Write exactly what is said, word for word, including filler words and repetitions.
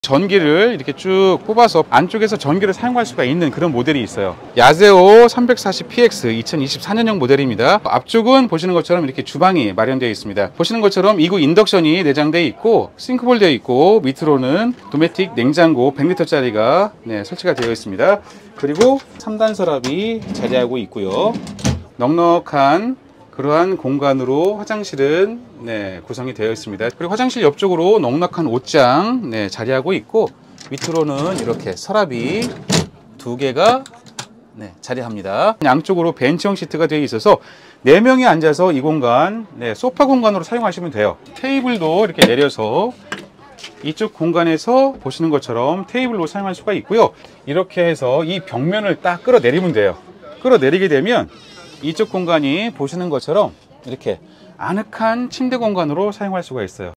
전기를 이렇게 쭉 뽑아서 안쪽에서 전기를 사용할 수가 있는 그런 모델이 있어요. 야세오 삼백사십 피엑스 이천이십사 년형 모델입니다. 앞쪽은 보시는 것처럼 이렇게 주방이 마련되어 있습니다. 보시는 것처럼 이구 인덕션이 내장되어 있고 싱크볼 되어 있고 밑으로는 도메틱 냉장고 백 리터짜리가 네, 설치가 되어 있습니다. 그리고 삼 단 서랍이 자리하고 있고요. 넉넉한 그러한 공간으로 화장실은 네, 구성이 되어 있습니다. 그리고 화장실 옆쪽으로 넉넉한 옷장 네, 자리하고 있고 밑으로는 이렇게 서랍이 두 개가 네, 자리합니다. 양쪽으로 벤치형 시트가 되어 있어서 네 명이 앉아서 이 공간 네, 소파 공간으로 사용하시면 돼요. 테이블도 이렇게 내려서 이쪽 공간에서 보시는 것처럼 테이블로 사용할 수가 있고요. 이렇게 해서 이 벽면을 딱 끌어내리면 돼요. 끌어내리게 되면 이쪽 공간이 보시는 것처럼 이렇게 아늑한 침대 공간으로 사용할 수가 있어요.